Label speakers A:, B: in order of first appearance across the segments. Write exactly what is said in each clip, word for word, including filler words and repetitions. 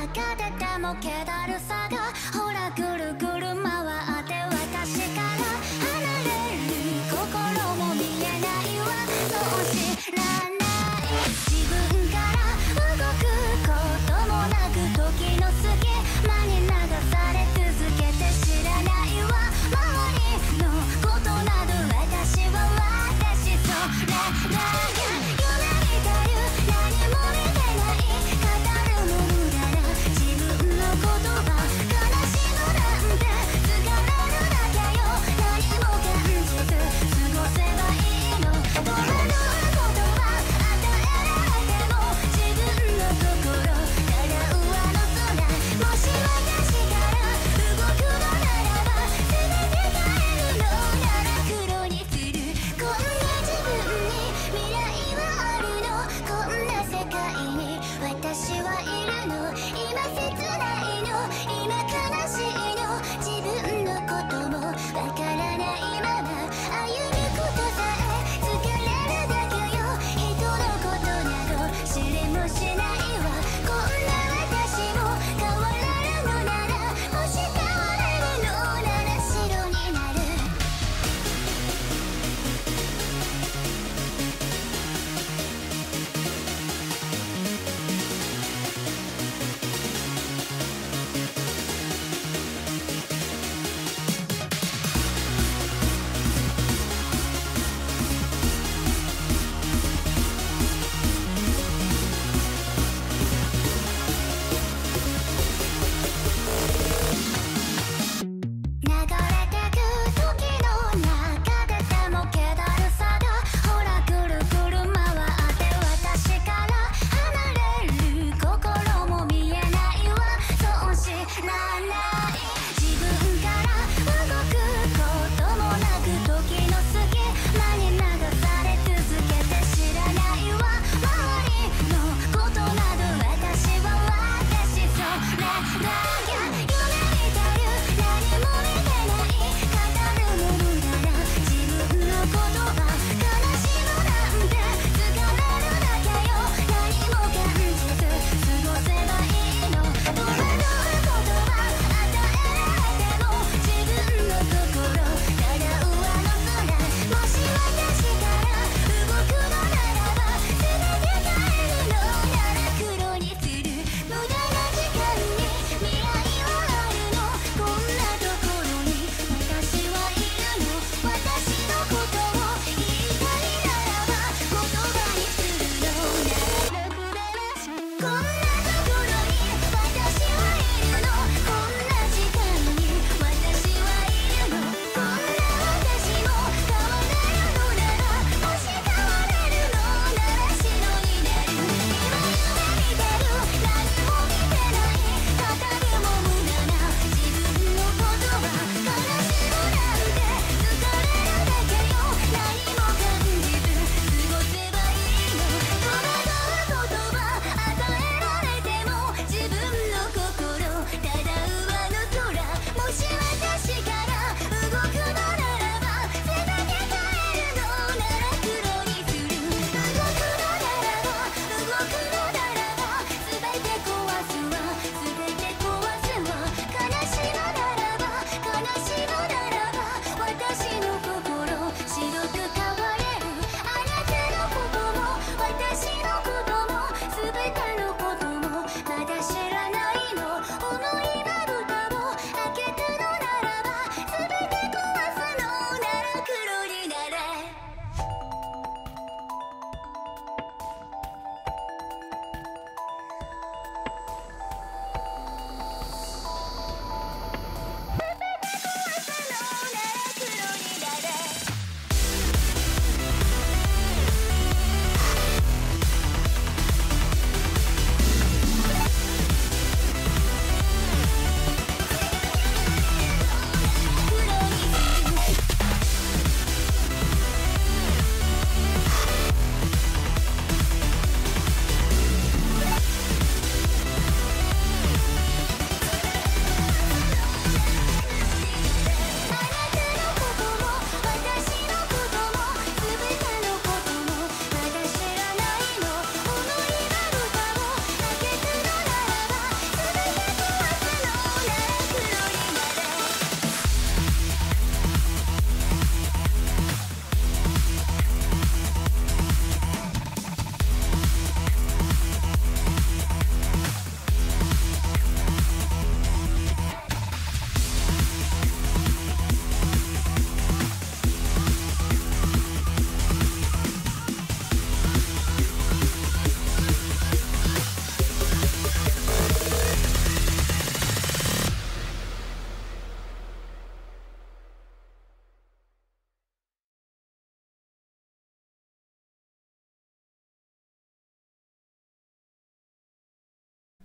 A: 中ででも気だるさがほらぐるぐる回って私から離れる心も見えないわ。そう知らない自分から動くこともなく時の隙間に流され続けて知らないわ。周りのことなど私は私それだけ夢見てる何も見てない語るも無駄だ自分のこと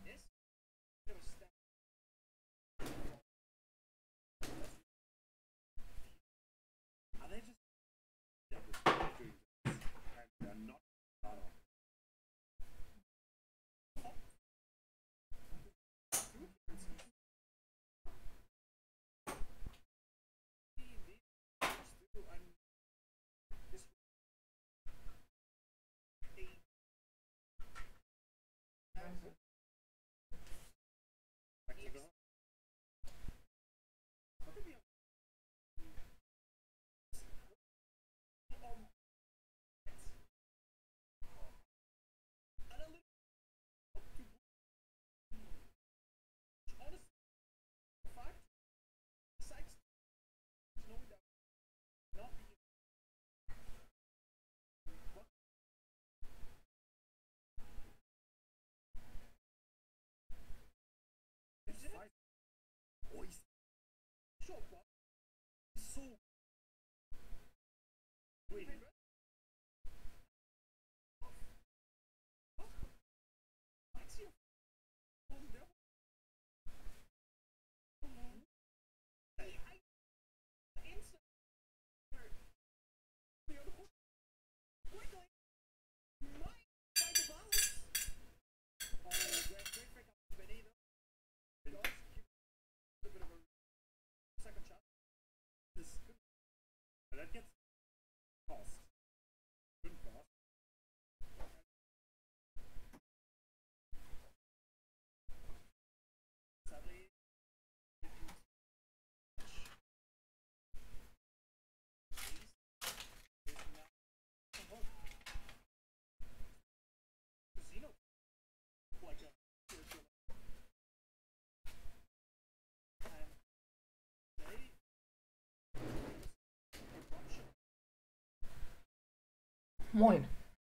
B: Moin.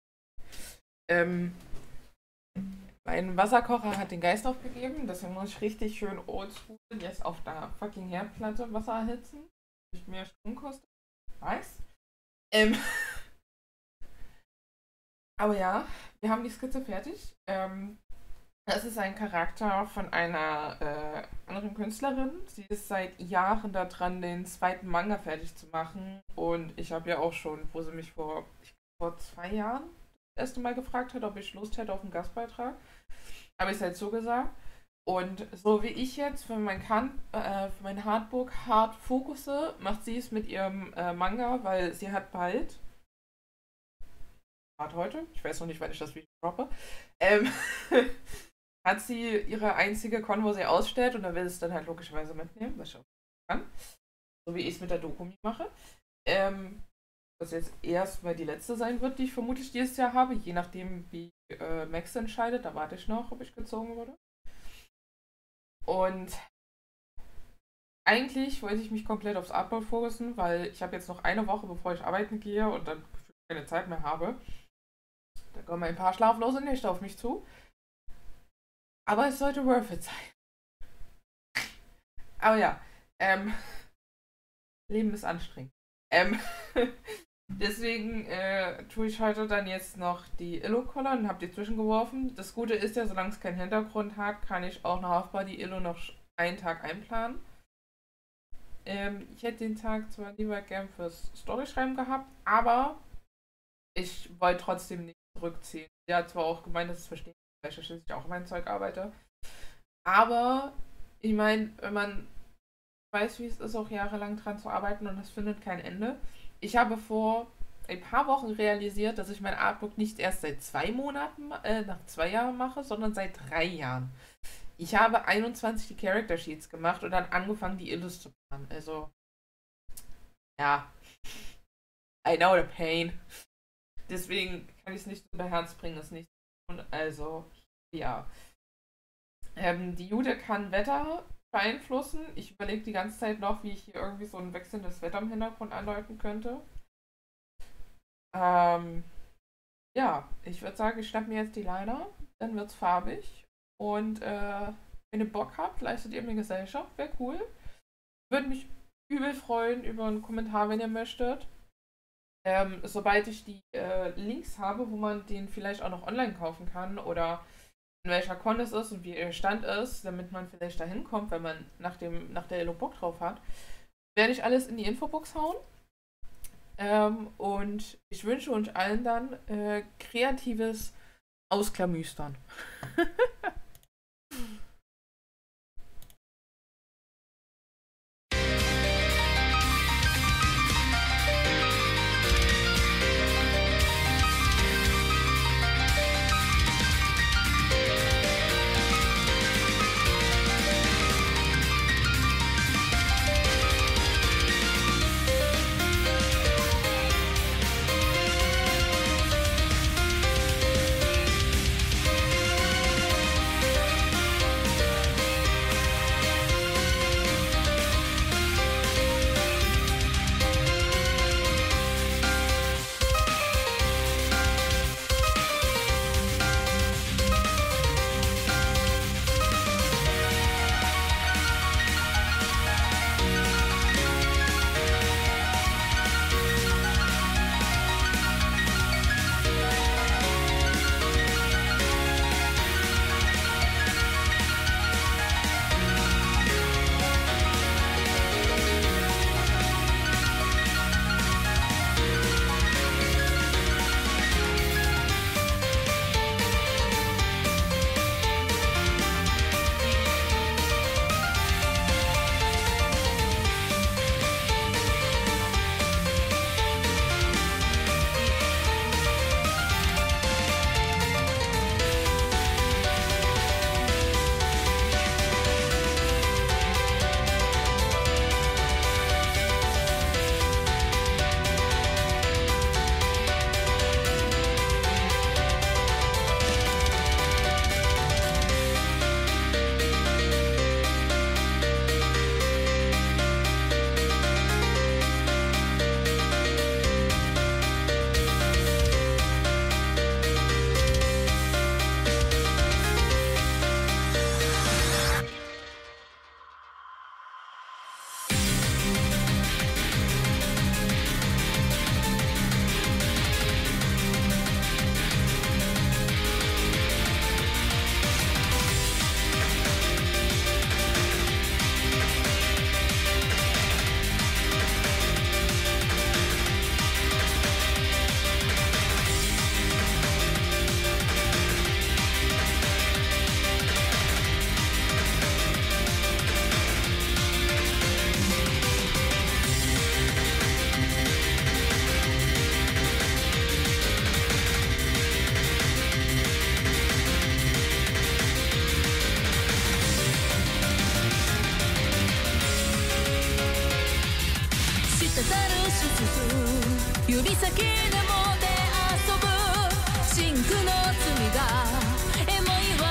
B: Ähm, mein Wasserkocher hat den Geist aufgegeben, deswegen muss ich richtig schön oldschool jetzt auf der fucking Herdplatte Wasser erhitzen. Nicht mehr Strom kostet. Weiß. Ähm, aber ja, wir haben die Skizze fertig. Ähm, das ist ein Charakter von einer äh, anderen Künstlerin. Sie ist seit Jahren daran, den zweiten Manga fertig zu machen. Und ich habe ja auch schon, wo sie mich vor, ich, vor zwei Jahren das erste Mal gefragt hat, ob ich Lust hätte auf einen Gastbeitrag, habe ich es halt so gesagt. Und so wie ich jetzt für mein, kan äh, für mein Hardbook hart fokusse, macht sie es mit ihrem äh, Manga, weil sie hat bald, hat heute, ich weiß noch nicht, wann ich das Video droppe, ähm, hat sie ihre einzige Con, wo sie ausstellt und da will sie es dann halt logischerweise mitnehmen, was ich auch kann. So wie ich es mit der Dokumi mache. Ähm, was jetzt erstmal die letzte sein wird, die ich vermutlich dieses Jahr habe, je nachdem, wie äh, Max entscheidet. Da warte ich noch, ob ich gezogen wurde. Und eigentlich wollte ich mich komplett aufs Artboard fokussen, weil ich habe jetzt noch eine Woche, bevor ich arbeiten gehe und dann keine Zeit mehr habe. Da kommen ein paar schlaflose Nächte auf mich zu. Aber es sollte worth it sein. Aber ja, ähm, Leben ist anstrengend. Ähm, deswegen äh, tue ich heute dann jetzt noch die Illo-Collar und habe die zwischengeworfen. Das Gute ist ja, solange es keinen Hintergrund hat, kann ich auch eine Half-Body-Illo noch einen Tag einplanen. Ähm, ich hätte den Tag zwar lieber gern fürs Storyschreiben gehabt, aber ich wollte trotzdem nicht zurückziehen. Sie hat zwar auch gemeint, dass es versteht, weil ich ja schließlich auch mein Zeug arbeite. Aber ich meine, wenn man weiß, wie es ist, auch jahrelang dran zu arbeiten und das findet kein Ende. Ich habe vor ein paar Wochen realisiert, dass ich mein Artbook nicht erst seit zwei Monaten, äh, nach zwei Jahren mache, sondern seit drei Jahren. Ich habe einundzwanzig die Character Sheets gemacht und dann angefangen, die Illus zu planen. Also, ja, I know the pain. Deswegen kann ich es nicht unter Herz bringen, es nicht zu tun. Also, ja. Ähm, die Jude kann Wetter beeinflussen. Ich überlege die ganze Zeit noch, wie ich hier irgendwie so ein wechselndes Wetter im Hintergrund andeuten könnte. Ähm, ja, ich würde sagen, ich schnapp mir jetzt die Liner, dann wird's farbig. Und äh, wenn ihr Bock habt, leistet ihr mir Gesellschaft, wäre cool. Würde mich übel freuen über einen Kommentar, wenn ihr möchtet. Ähm, sobald ich die äh, Links habe, wo man den vielleicht auch noch online kaufen kann oder in welcher Con es ist und wie ihr Stand ist, damit man vielleicht da hinkommt, wenn man nach, dem, nach der Elo Bock drauf hat, werde ich alles in die Infobox hauen. Ähm, und ich wünsche uns allen dann äh, kreatives Ausklamüstern.
C: 指先でもで遊ぶ真紅の罪がえも言われぬ香りを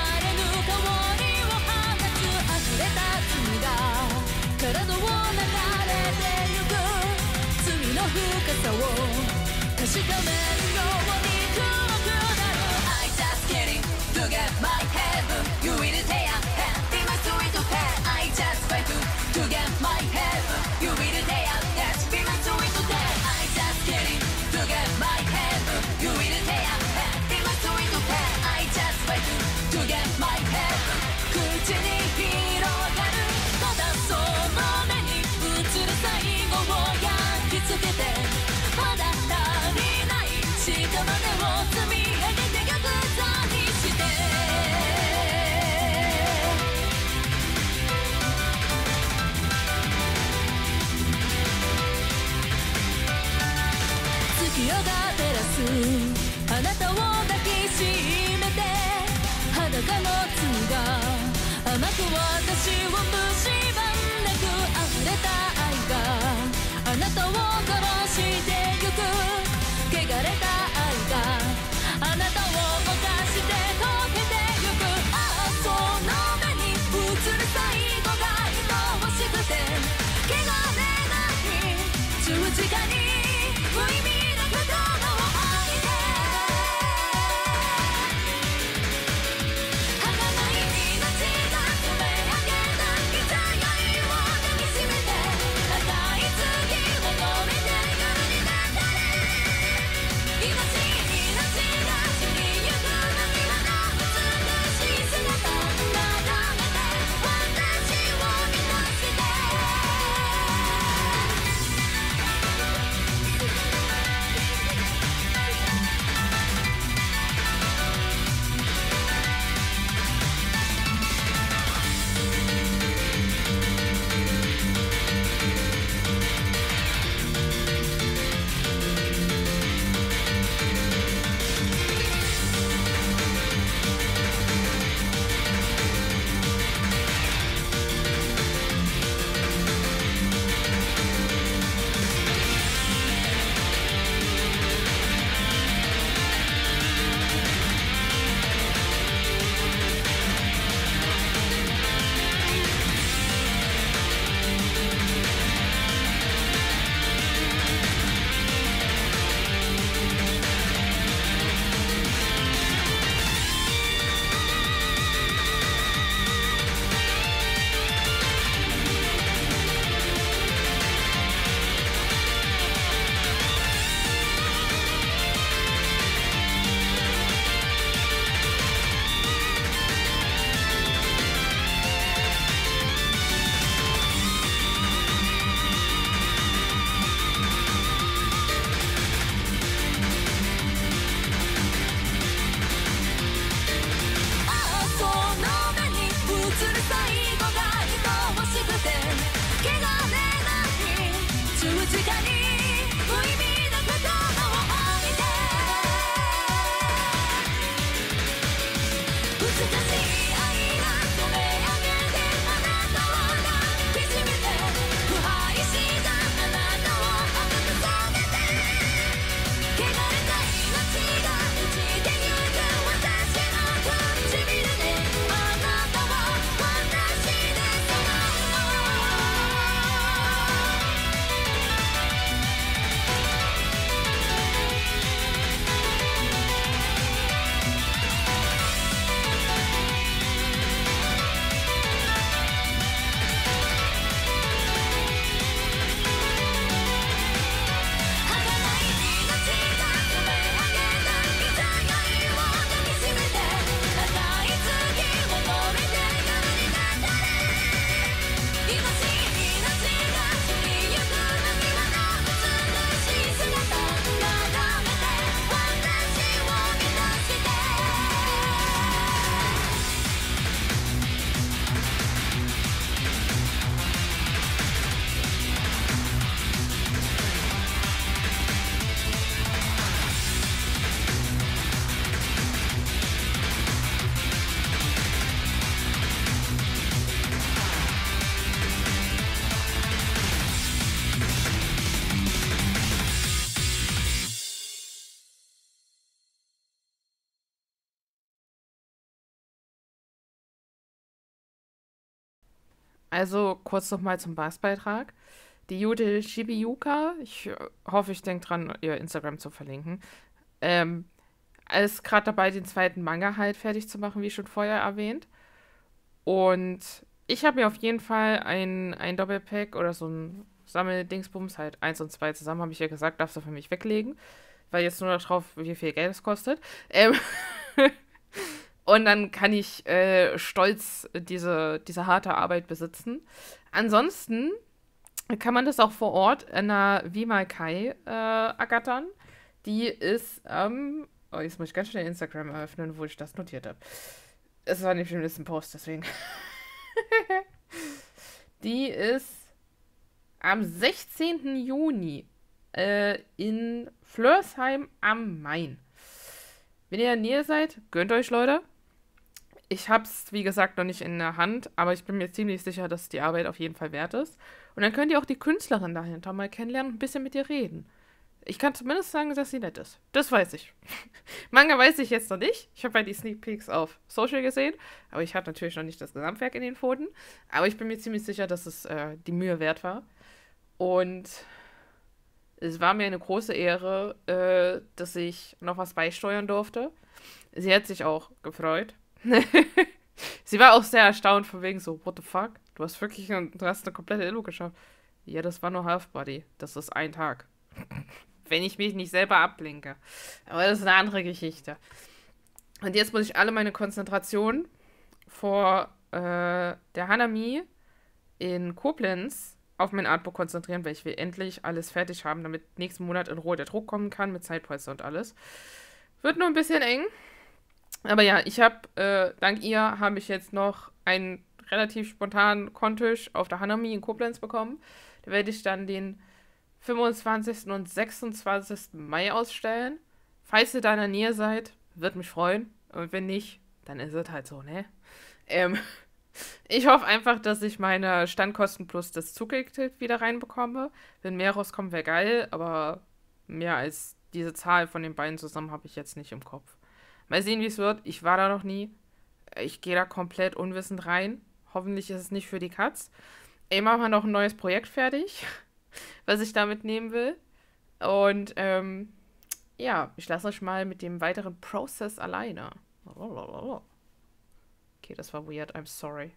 C: 放つ溢れた罪が体を流れてゆく罪の深さを確かめるように黒くなる I just kidding to get my heaven You will tear and be my sweet pet I just fight to, to get my heaven You will tear and be my sweet pet I just kidding to get my heaven You will tear and be my sweet pet I just fight to, to get my heaven 口に広がるただその目に映る最後を焼き付けてまだ足りない下までを積み上げて逆さにして月夜が照らすあなたを抱きしめて裸の罪が甘く私を蝕んでく溢れた愛があなたを殺してゆく汚れた愛があなたを犯して溶けてゆくああその目に映る最後が愛おしくて汚れない十字架に無意味な言葉を吐いて儚い命が詰め上げた傷がいを抱きしめて赤い月を止めて夜に
B: Also kurz nochmal zum Gastbeitrag. Die Jude Shibiyuka, ich äh, hoffe, ich denke dran, ihr Instagram zu verlinken, ähm, ist gerade dabei, den zweiten Manga halt fertig zu machen, wie schon vorher erwähnt. Und ich habe mir auf jeden Fall ein, ein Doppelpack oder so ein Sammeldingsbums, halt eins und zwei zusammen, habe ich ja gesagt, darfst du für mich weglegen. Weil jetzt nur noch drauf, wie viel Geld es kostet. Ähm und dann kann ich äh, stolz diese, diese harte Arbeit besitzen. Ansonsten kann man das auch vor Ort in der Vimalkai äh, ergattern. Die ist, ähm, oh, jetzt muss ich ganz schnell Instagram eröffnen, wo ich das notiert habe. Es war nicht im letzten Post, deswegen. Die ist am sechzehnten Juni äh, in Flörsheim am Main. Wenn ihr in der Nähe seid, gönnt euch, Leute. Ich hab's, wie gesagt, noch nicht in der Hand, aber ich bin mir ziemlich sicher, dass die Arbeit auf jeden Fall wert ist. Und dann könnt ihr auch die Künstlerin dahinter mal kennenlernen und ein bisschen mit ihr reden. Ich kann zumindest sagen, dass sie nett ist. Das weiß ich. Manga weiß ich jetzt noch nicht. Ich habe ja die Sneak Peeks auf Social gesehen, aber ich hatte natürlich noch nicht das Gesamtwerk in den Pfoten. Aber ich bin mir ziemlich sicher, dass es äh, die Mühe wert war. Und es war mir eine große Ehre, äh, dass ich noch was beisteuern durfte. Sie hat sich auch gefreut. Sie war auch sehr erstaunt von wegen so, what the fuck? Du hast wirklich, ein, du hast eine komplette Illu geschafft. Ja, das war nur Half-Body. Das ist ein Tag. Wenn ich mich nicht selber abblinke. Aber das ist eine andere Geschichte. Und jetzt muss ich alle meine Konzentration vor äh, der Hanami in Koblenz auf mein Artbook konzentrieren, weil ich will endlich alles fertig haben, damit nächsten Monat in Ruhe der Druck kommen kann mit Zeitpolster und alles. Wird nur ein bisschen eng. Aber ja, ich habe, äh, dank ihr, habe ich jetzt noch einen relativ spontanen Kontisch auf der Hanami in Koblenz bekommen. Da werde ich dann den fünfundzwanzigsten und sechsundzwanzigsten Mai ausstellen. Falls ihr da in der Nähe seid, wird mich freuen. Und wenn nicht, dann ist es halt so, ne? Ähm, ich hoffe einfach, dass ich meine Standkosten plus das Zugticket wieder reinbekomme. Wenn mehr rauskommt, wäre geil, aber mehr als diese Zahl von den beiden zusammen habe ich jetzt nicht im Kopf. Mal sehen, wie es wird. Ich war da noch nie. Ich gehe da komplett unwissend rein. Hoffentlich ist es nicht für die Katz. Ich mache mal noch ein neues Projekt fertig, was ich da mitnehmen will. Und ähm, ja, ich lasse euch mal mit dem weiteren Prozess alleine. Okay, das war weird. I'm sorry.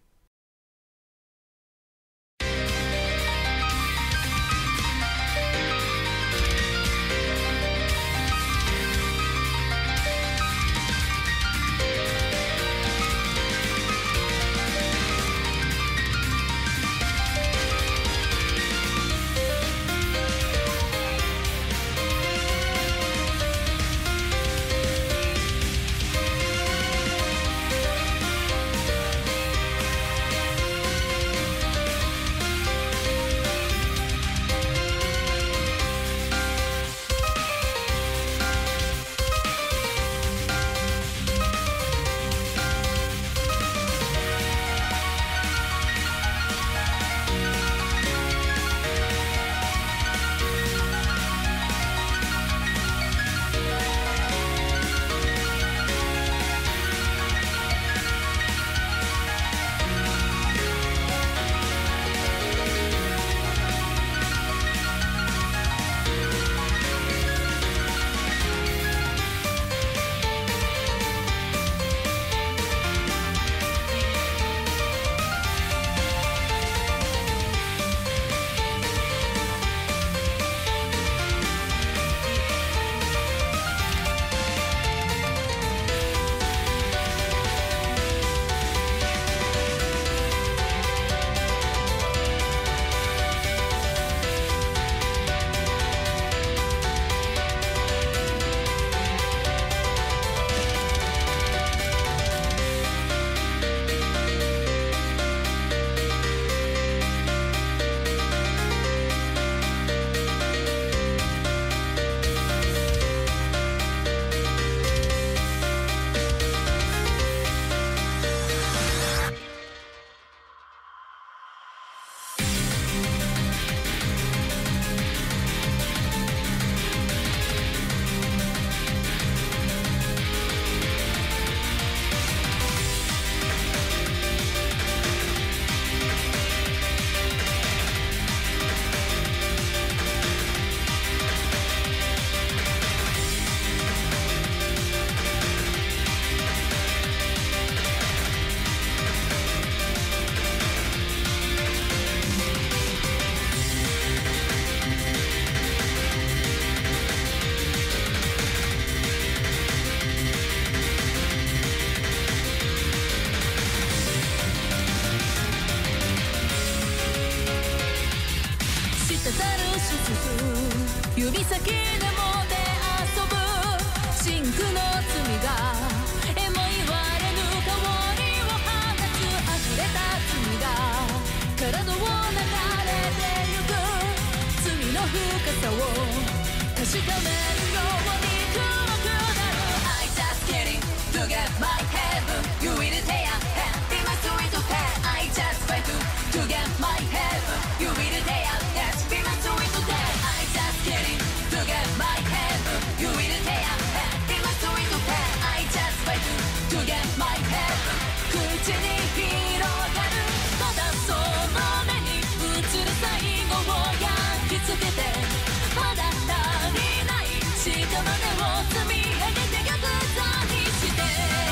C: 確かめるように黒くなる I just kidding to get my heaven You will tear and be my sweet pet I just try to to get my heaven You will tear and be my sweet pet I just kidding to get my heaven You will tear and be my sweet pet I just try to to get my heaven 口に広がるただその目に映る最後を焼き付けてまだ足りない屍を積み上げて玉座にして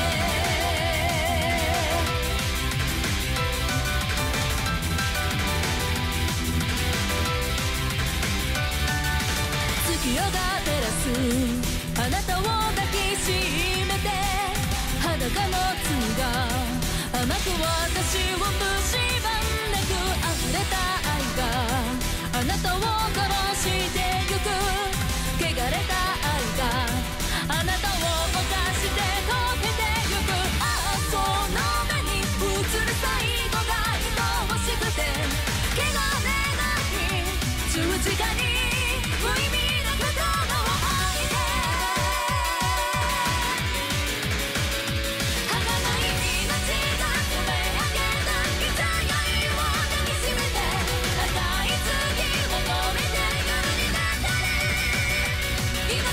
C: 月夜が照らすあなたを抱きしめて裸の罪が甘く私を蝕んでく溢れた愛があなたを殺してゆく汚れた愛があなたを犯して溶けてゆくああその目に映る最後が愛おしくて汚れない十字架に無意味な刀を置いて儚い命が染め上げた傷やいを抱きしめて赤い月を止めて夜になったり今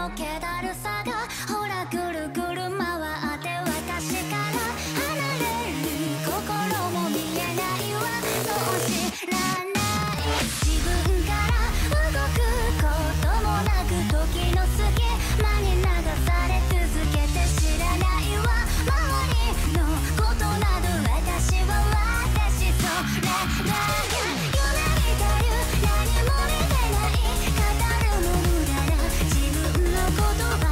A: の気だるさがほらぐるぐる回って私から離れる心も見えないわそう知らない自分から動くこともなく時の隙間に流され続けて知らないわ周りのことなど私は私それだけ夢見てる何も見てない語るも無駄な自分の言葉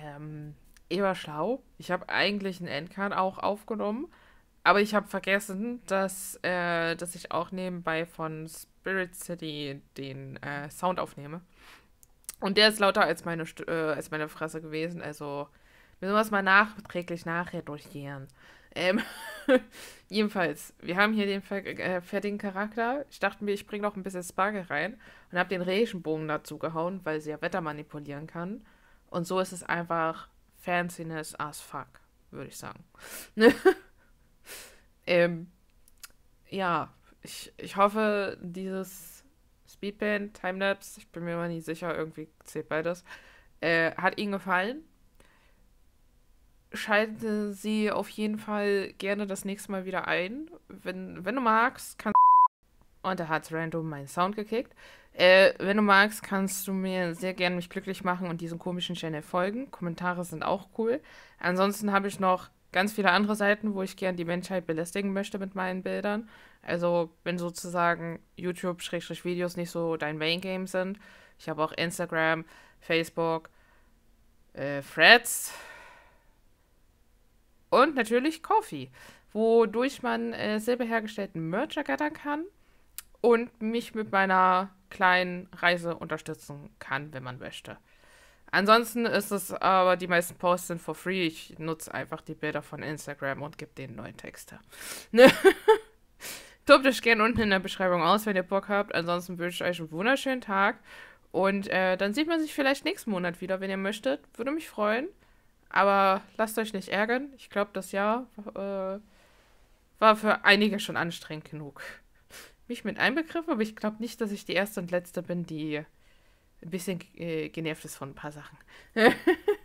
B: Ähm, ich war schlau. Ich habe eigentlich einen Endcard auch aufgenommen, aber ich habe vergessen, dass, äh, dass ich auch nebenbei von Spirit City den äh, Sound aufnehme. Und der ist lauter als meine, St- äh, als meine Fresse gewesen. Also müssen wir es mal nachträglich nachher durchgehen. Ähm, jedenfalls, wir haben hier den fer äh, fertigen Charakter. Ich dachte mir, ich bringe noch ein bisschen Spargel rein und habe den Regenbogen dazu gehauen, weil sie ja Wetter manipulieren kann. Und so ist es einfach Fanciness as fuck, würde ich sagen. ähm, ja, ich, ich hoffe, dieses Speedband, Timelapse, ich bin mir immer nicht sicher, irgendwie zählt beides, äh, hat Ihnen gefallen. Schalte sie auf jeden Fall gerne das nächste Mal wieder ein. Wenn, wenn du magst, kannst und da hat random meinen Sound gekickt. Äh, wenn du magst, kannst du mir sehr gerne mich glücklich machen und diesem komischen Channel folgen. Kommentare sind auch cool. Ansonsten habe ich noch ganz viele andere Seiten, wo ich gerne die Menschheit belästigen möchte mit meinen Bildern. Also, wenn sozusagen YouTube-Videos nicht so dein Main-Game sind. Ich habe auch Instagram, Facebook, äh, Threads und natürlich Ko-fi, wodurch man äh, selber hergestellten Merch ergattern kann und mich mit meiner kleinen Reise unterstützen kann, wenn man möchte. Ansonsten ist es aber, die meisten Posts sind for free. Ich nutze einfach die Bilder von Instagram und gebe denen neue Texte. Tobt euch gerne unten in der Beschreibung aus, wenn ihr Bock habt. Ansonsten wünsche ich euch einen wunderschönen Tag. Und äh, dann sieht man sich vielleicht nächsten Monat wieder, wenn ihr möchtet. Würde mich freuen. Aber lasst euch nicht ärgern. Ich glaube, das Jahr äh, war für einige schon anstrengend genug. Mich mit einbegriffen, aber ich glaube nicht, dass ich die erste und letzte bin, die ein bisschen äh, genervt ist von ein paar Sachen.